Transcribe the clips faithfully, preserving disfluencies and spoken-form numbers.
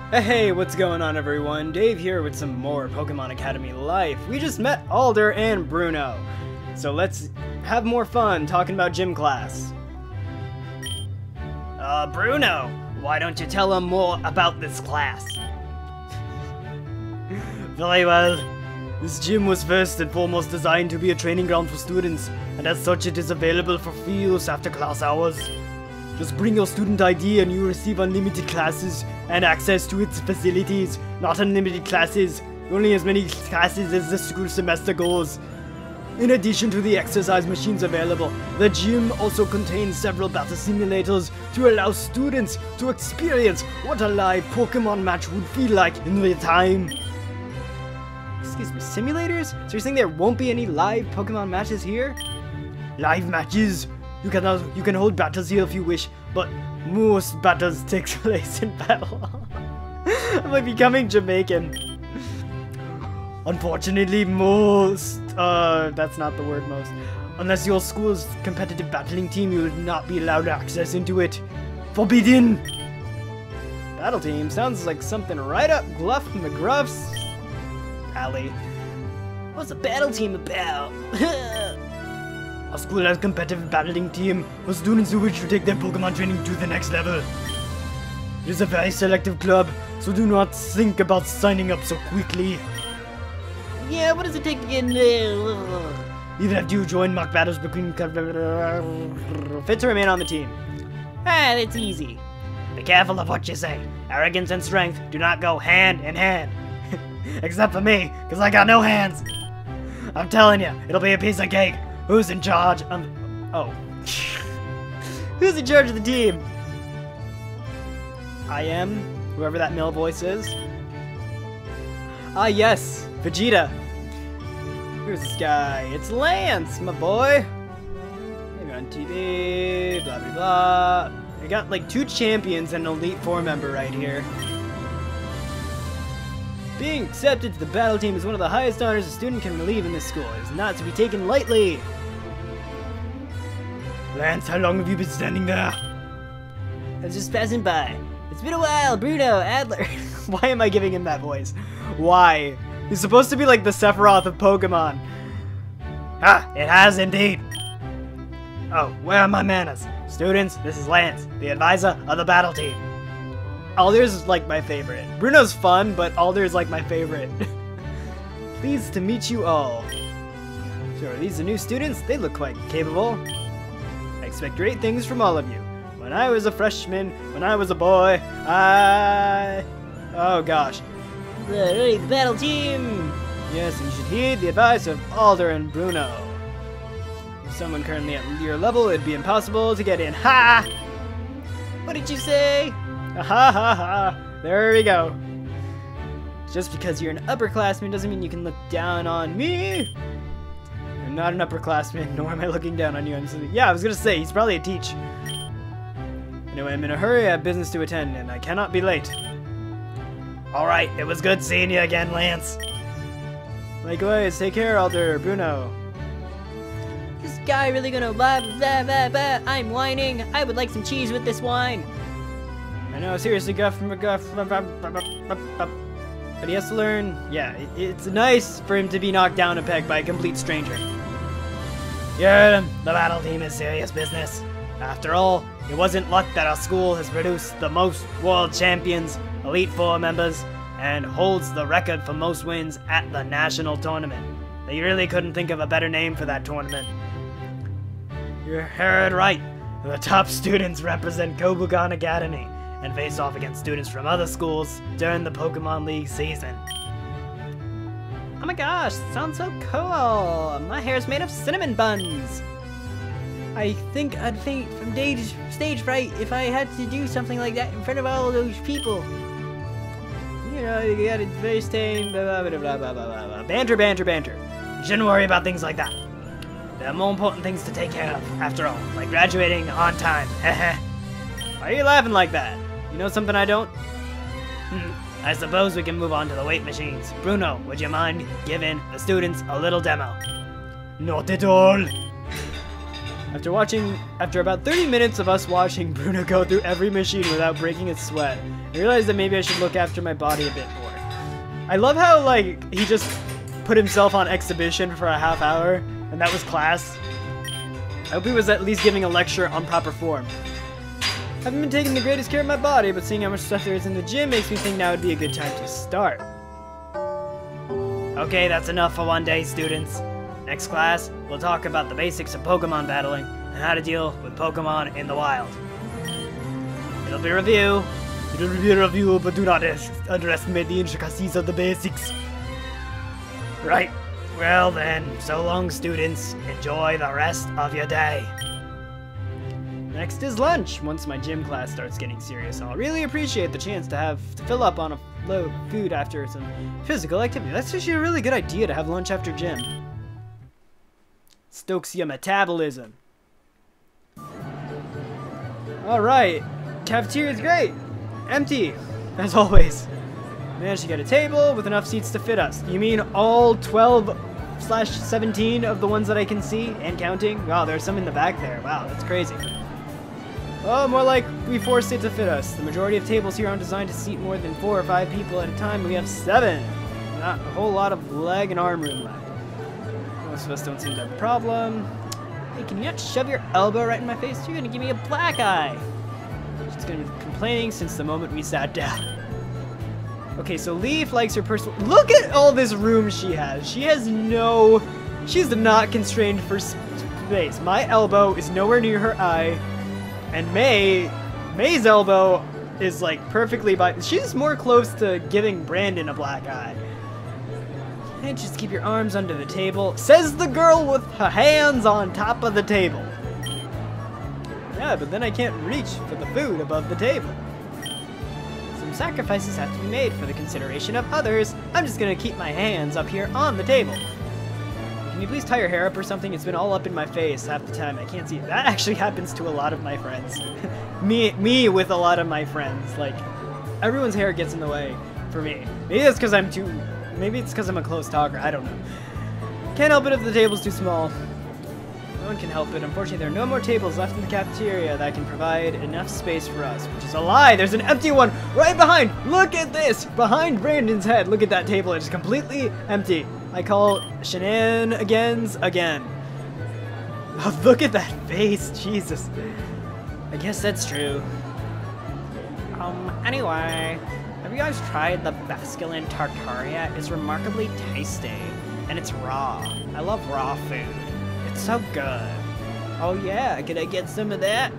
Hey, what's going on everyone? Dave here with some more Pokemon Academy Life. We just met Alder and Bruno. So let's have more fun talking about gym class. Uh, Bruno, why don't you tell them more about this class? Very well. This gym was first and foremost designed to be a training ground for students, and as such it is available for free use after class hours. Just bring your student I D and you receive unlimited classes and access to its facilities. Not unlimited classes, only as many classes as the school semester goes. In addition to the exercise machines available, the gym also contains several battle simulators to allow students to experience what a live Pokemon match would feel like in real time. Excuse me, simulators? So you're saying there won't be any live Pokemon matches here? Live matches? You can also, you can hold battles here if you wish, but most battles take place in battle. I'm like becoming Jamaican. Unfortunately, most, uh, that's not the word most. Unless your school's competitive battling team, you will not be allowed access into it. Forbidden! Battle team sounds like something right up Gluff McGruff's alley. What's a battle team about? Our school has a competitive battling team for students who wish to take their Pokemon training to the next level. It is a very selective club, so do not think about signing up so quickly. Yeah, what does it take to get in there? Even after you join mock battles between fit to remain on the team. Ah, that's easy. Be careful of what you say. Arrogance and strength do not go hand in hand. Except for me, because I got no hands. I'm telling you, it'll be a piece of cake. Who's in charge? Um, oh. Who's in charge of the team? I am, whoever that male voice is. Ah, yes, Vegeta. Who's this guy? It's Lance, my boy. Maybe on T V, blah, blah, blah. We got like two champions and an Elite Four member right here. Being accepted to the battle team is one of the highest honors a student can receive in this school. It is not to be taken lightly. Lance, how long have you been standing there? I was just passing by. It's been a while, Bruno, Adler. Why am I giving him that voice? Why? He's supposed to be like the Sephiroth of Pokemon. Ah, it has indeed. Oh, where are my manners? Students, this is Lance, the advisor of the battle team. Alder's is like my favorite. Bruno's fun, but Alder's like my favorite. Pleased to meet you all. So are these the new students? They look quite capable. I expect great things from all of you. When I was a freshman, when I was a boy, I... Oh gosh. The battle team! Yes, you should heed the advice of Alder and Bruno. If someone currently at your level, it'd be impossible to get in. Ha! What did you say? Ha ha ha! There we go. Just because you're an upperclassman doesn't mean you can look down on me. I'm not an upperclassman, nor am I looking down on you. I'm just, yeah, I was gonna say, he's probably a teach. Anyway, I'm in a hurry, I have business to attend, and I cannot be late. Alright, it was good seeing you again, Lance. Likewise, take care, Alder, Bruno. This guy really gonna blah blah blah blah. I'm whining. I would like some cheese with this wine. I know, seriously, Guff, Guff, but he has to learn. Yeah, it, it's nice for him to be knocked down a peg by a complete stranger. You heard him. The battle team is serious business. After all, it wasn't luck that our school has produced the most world champions, Elite Four members, and holds the record for most wins at the national tournament. They really couldn't think of a better name for that tournament. You heard right. The top students represent Kobugan Academy and face off against students from other schools during the Pokemon League season. Oh my gosh, sounds so cool! My hair's made of cinnamon buns! I think I'd faint from stage, stage fright if I had to do something like that in front of all those people. You know, you gotta face tame, blah blah blah blah blah blah blah. Banter, banter, banter. You shouldn't worry about things like that. There are more important things to take care of, after all, like graduating on time. Heh. Why are you laughing like that? You know something I don't? Hmm. I suppose we can move on to the weight machines. Bruno, would you mind giving the students a little demo? Not at all. After watching, after about thirty minutes of us watching Bruno go through every machine without breaking a sweat, I realized that maybe I should look after my body a bit more. I love how, like, he just put himself on exhibition for a half hour, and that was class. I hope he was at least giving a lecture on proper form. I haven't been taking the greatest care of my body, but seeing how much stuff there is in the gym makes me think now would be a good time to start. Okay, that's enough for one day, students. Next class, we'll talk about the basics of Pokemon battling and how to deal with Pokemon in the wild. It'll be a review. It'll be a review, but do not underestimate the intricacies of the basics. Right. Well then, so long, students. Enjoy the rest of your day. Next is lunch. Once my gym class starts getting serious, I'll really appreciate the chance to have to fill up on a load of food after some physical activity. That's actually a really good idea to have lunch after gym. Stokes your metabolism. Alright. Cafeteria's great. Empty, as always. Managed to get a table with enough seats to fit us. You mean all twelve slash seventeen of the ones that I can see and counting? Wow, there's some in the back there. Wow, that's crazy. Oh, more like we forced it to fit us. The majority of tables here aren't designed to seat more than four or five people at a time. We have seven. Not a whole lot of leg and arm room left. Most of us don't seem to have a problem. Hey, can you not shove your elbow right in my face? You're gonna give me a black eye. She's gonna be complaining since the moment we sat down. Okay, so Leaf likes her personal. Look at all this room she has. She has no. She's not constrained for space. My elbow is nowhere near her eye, and May, May's elbow is like perfectly by. She's more close to giving Brandon a black eye. And just keep your arms under the table, says the girl with her hands on top of the table. Yeah, but then I can't reach for the food above the table. Some sacrifices have to be made for the consideration of others. I'm just gonna keep my hands up here on the table. Can you please tie your hair up or something? It's been all up in my face half the time. I can't see it. That actually happens to a lot of my friends. me, me with a lot of my friends. Like, everyone's hair gets in the way for me. Maybe that's because I'm too... Maybe it's because I'm a close talker. I don't know. Can't help it if the table's too small. No one can help it. Unfortunately, there are no more tables left in the cafeteria that can provide enough space for us, which is a lie. There's an empty one right behind. Look at this. Behind Brandon's head. Look at that table. It's completely empty. I call shenanigans again. Oh, look at that face. Jesus. I guess that's true. Um, anyway... Have you guys tried the Basculin Tartaria? It's remarkably tasty, and it's raw. I love raw food. It's so good. Oh yeah, can I get some of that?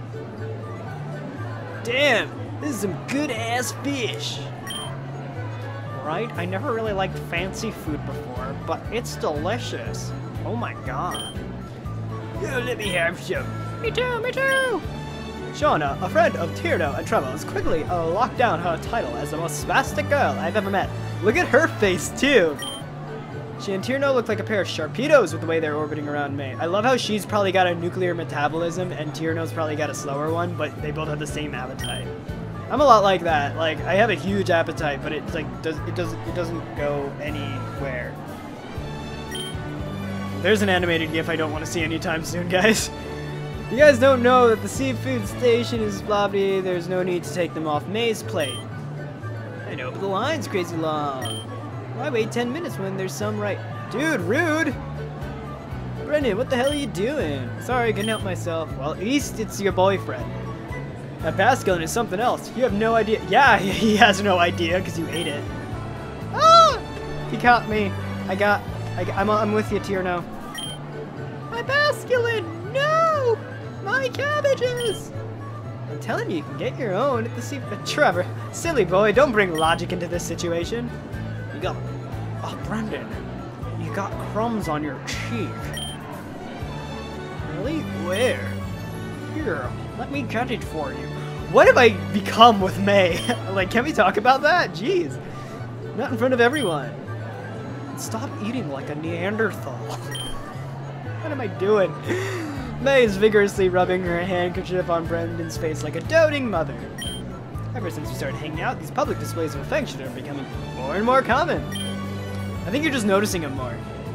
Damn, this is some good-ass fish. Right? I never really liked fancy food before, but it's delicious. Oh my god. Yeah, let me have some. Me too, me too! Shauna, a friend of Tierno and Tremos, quickly uh, locked down her title as the most spastic girl I've ever met. Look at her face, too! She and Tierno look like a pair of Sharpedos with the way they're orbiting around May. I love how she's probably got a nuclear metabolism and Tierno's probably got a slower one, but they both have the same appetite. I'm a lot like that. Like, I have a huge appetite, but it's like does it doesn't it doesn't go anywhere. There's an animated GIF I don't want to see anytime soon, guys. You guys don't know that the seafood station is blobbly. There's no need to take them off May's plate. I know, but the line's crazy long. Why wait ten minutes when there's some right... Dude, rude! Brendan, what the hell are you doing? Sorry, I couldn't help myself. Well, at least it's your boyfriend. That Basculin is something else. You have no idea. Yeah, he has no idea because you ate it. Ah! He caught me. I got... I, I'm, I'm with you, Tierno. My Basculin! No! My cabbages! I'm telling you, you can get your own at the sea. But Trevor, silly boy, don't bring logic into this situation. You got... Oh, Brendan. You got crumbs on your cheek. Really? Where? Here, let me get it for you. What have I become with May? Like, can we talk about that? Jeez. Not in front of everyone. Stop eating like a Neanderthal. What am I doing? May is vigorously rubbing her handkerchief on Brendan's face like a doting mother. Ever since we started hanging out, these public displays of affection are becoming more and more common. I think you're just noticing them more.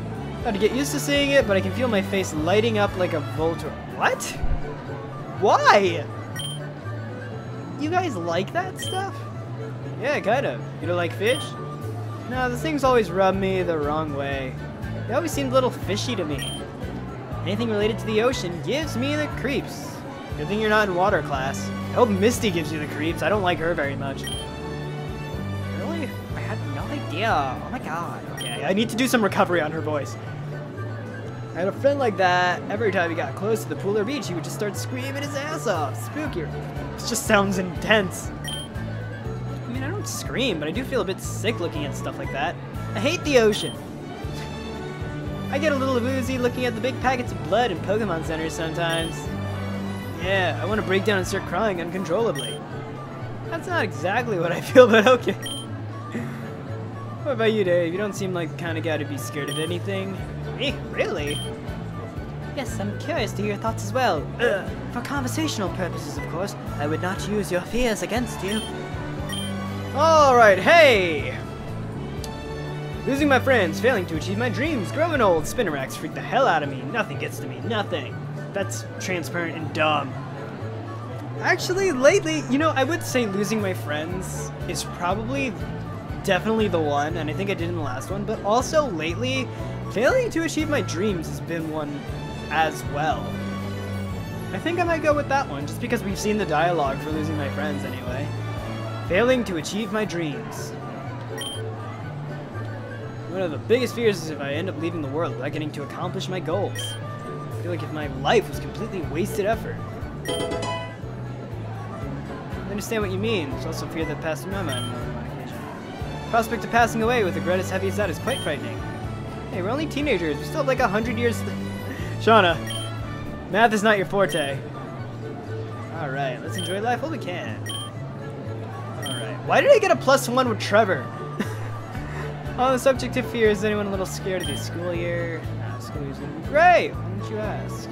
Got to get used to seeing it, but I can feel my face lighting up like a Voltor. What? Why? You guys like that stuff? Yeah, kind of. You don't like fish? No, the things always rub me the wrong way. They always seemed a little fishy to me. Anything related to the ocean gives me the creeps. Good thing you're not in water class. I hope Misty gives you the creeps. I don't like her very much. Really? I had no idea. Oh my god. Okay, I need to do some recovery on her voice. I had a friend like that. Every time he got close to the pool or beach, he would just start screaming his ass off. Spooky. This just sounds intense. I mean, I don't scream, but I do feel a bit sick looking at stuff like that. I hate the ocean. I get a little woozy looking at the big packets of blood in Pokemon centers sometimes. Yeah, I want to break down and start crying uncontrollably. That's not exactly what I feel, but okay. What about you, Dave? You don't seem like the kind of guy to be scared of anything. Me? Really? Yes, I'm curious to hear your thoughts as well. Ugh. For conversational purposes, of course. I would not use your fears against you. Alright, hey! Losing my friends, failing to achieve my dreams, growing old, Spinnerax freak the hell out of me. Nothing gets to me, nothing. That's transparent and dumb. Actually, lately, you know, I would say losing my friends is probably definitely the one, and I think I did in the last one, but also lately, failing to achieve my dreams has been one as well. I think I might go with that one, just because we've seen the dialogue for losing my friends anyway. Failing to achieve my dreams. One of the biggest fears is if I end up leaving the world without getting to accomplish my goals. I feel like if my life was completely wasted effort. I understand what you mean. There's also fear that passed through my mind on one occasion. The prospect of passing away with regret as heavy as that is quite frightening. Hey, we're only teenagers. We still have like a hundred years. Shauna, math is not your forte. Alright, let's enjoy life while we can. Alright, why did I get a plus one with Trevor? On the subject of fear, is anyone a little scared of the school year? Nah, school year's gonna be great. Why don't you ask?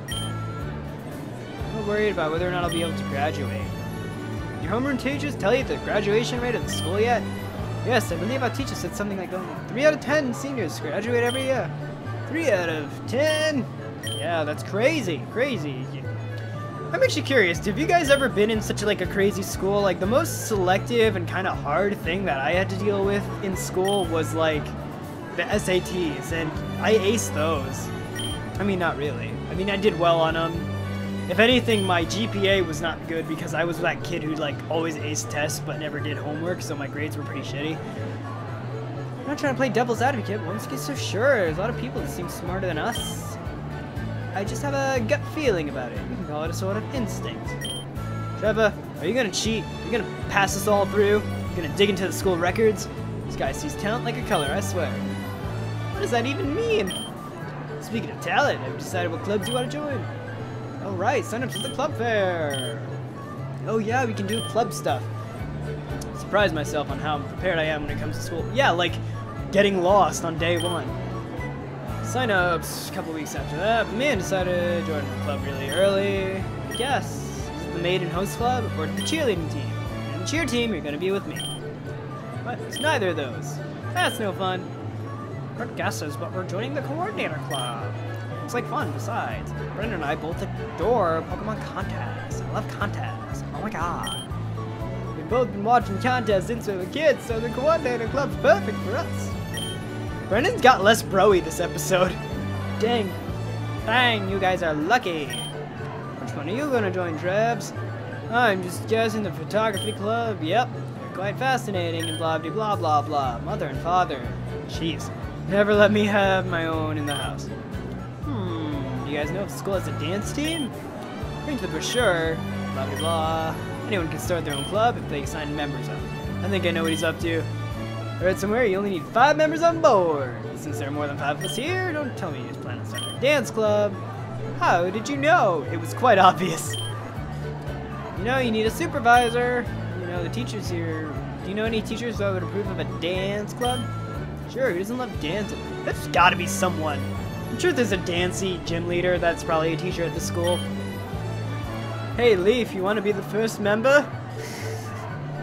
I'm not worried about whether or not I'll be able to graduate. Your homeroom teachers tell you the graduation rate of the school yet? Yes, I believe our teacher said something like only three out of ten seniors graduate every year. three out of ten? Yeah, that's crazy, crazy. I'm actually curious, have you guys ever been in such like a crazy school? Like the most selective and kind of hard thing that I had to deal with in school was like the S A Ts, and I aced those. I mean, not really. I mean, I did well on them. If anything, my G P A was not good because I was that kid who like always aced tests but never did homework, so my grades were pretty shitty. I'm not trying to play devil's advocate, but once you get so sure, there's a lot of people that seem smarter than us. I just have a gut feeling about it. You can call it a sort of instinct. Trevor, are you gonna cheat? Are you gonna pass us all through? You gonna dig into the school records? This guy sees talent like a color, I swear. What does that even mean? Speaking of talent, have you decided what clubs you want to join? Alright, sign up to the club fair. Oh yeah, we can do club stuff. Surprise myself on how prepared I am when it comes to school. Yeah, like getting lost on day one. Sign-ups a couple weeks after that. The man decided to join the club really early. Yes, is it the maiden host club or the cheerleading team? And the cheer team, you're gonna be with me. But it's neither of those. That's no fun. Quick guesses, but we're joining the coordinator club. Looks like fun. Besides, Brendan and I both adore Pokemon contests. I love contests. Oh my god. We've both been watching contests since we were kids, so the coordinator club's perfect for us. Brendan's got less broy this episode. Dang. Dang, you guys are lucky. Which one are you gonna join, Trebs? I'm just guessing the photography club. Yep. They're quite fascinating and blah blah blah blah blah. Mother and father. Jeez. Never let me have my own in the house. Hmm. Do you guys know if the school has a dance team? According to the brochure, blah blah blah. Anyone can start their own club if they sign members up. I think I know what he's up to. I read somewhere you only need five members on board. Since there are more than five of us here, don't tell me you just plan on starting a dance club. How did you know? It was quite obvious. You know, you need a supervisor. You know, the teachers here. Do you know any teachers that would approve of a dance club? Sure, who doesn't love dancing? There's gotta be someone. I'm sure there's a dancey gym leader that's probably a teacher at the school. Hey, Leaf, you want to be the first member?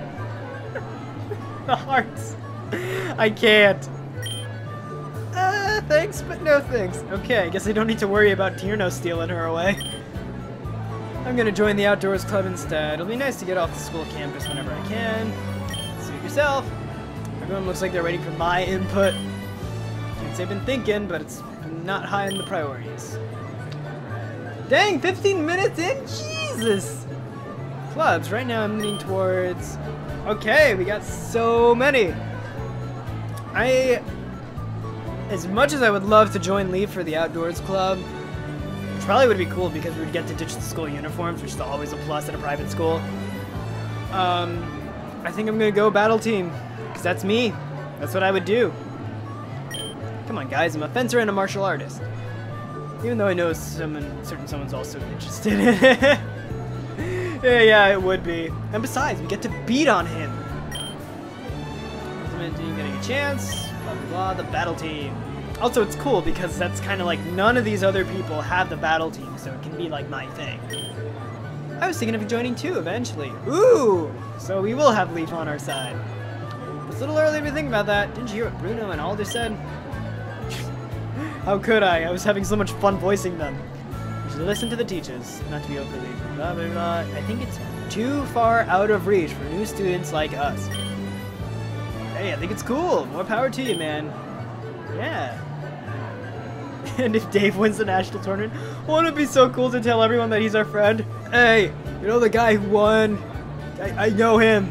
The hearts. I can't. Uh, Uh, thanks, but no thanks. Okay, I guess I don't need to worry about Tierno stealing her away. I'm gonna join the outdoors club instead. It'll be nice to get off the school campus whenever I can. Suit yourself. Everyone looks like they're waiting for my input. Things they've been thinking, but it's not high on the priorities. Dang, fifteen minutes in? Jesus! Clubs. Right now I'm leaning towards... Okay, we got so many. I... As much as I would love to join Leaf for the outdoors club, which probably would be cool because we would get to ditch the school uniforms, which is always a plus at a private school. Um, I think I'm gonna go battle team, because that's me. That's what I would do. Come on, guys, I'm a fencer and a martial artist. Even though I know someone, certain someone's also interested in it. yeah, yeah, it would be. And besides, we get to beat on him. Ultimate team getting a chance. Blah, blah, blah, the battle team. Also, it's cool because that's kind of like none of these other people have the battle team, so it can be like my thing. I was thinking of joining too eventually. Ooh! So we will have Leaf on our side. It's a little early to think about that. Didn't you hear what Bruno and Alder said? How could I? I was having so much fun voicing them. You should listen to the teachers, not to be overly blah blah blah. I think it's too far out of reach for new students like us. Hey, I think it's cool. More power to you, man. Yeah. And if Dave wins the national tournament, won't it be so cool to tell everyone that he's our friend? Hey, you know the guy who won? I, I know him.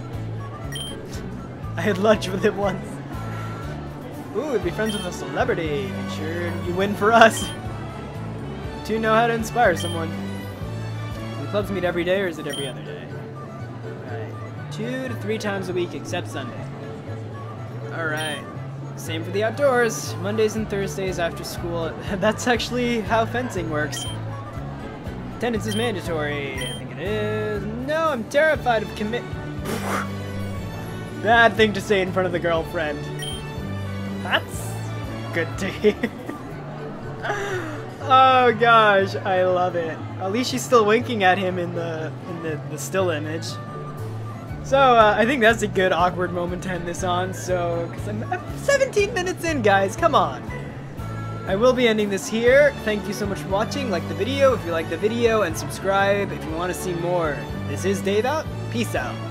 I had lunch with him once. Ooh, be friends with a celebrity. Make sure you win for us. Do you know how to inspire someone? Do the clubs meet every day or is it every other day? Alright. Two to three times a week except Sunday. Alright. Same for the outdoors. Mondays and Thursdays after school. That's actually how fencing works. Attendance is mandatory. I think it is. No, I'm terrified of commit... Bad thing to say in front of the girlfriend. That's good to hear. Oh gosh, I love it. At least she's still winking at him in the in the, the still image. So uh, I think that's a good awkward moment to end this on. So, because I'm, I'm seventeen minutes in, guys, come on. I will be ending this here. Thank you so much for watching. Like the video if you like the video, and subscribe if you want to see more. This is Dave out. Peace out.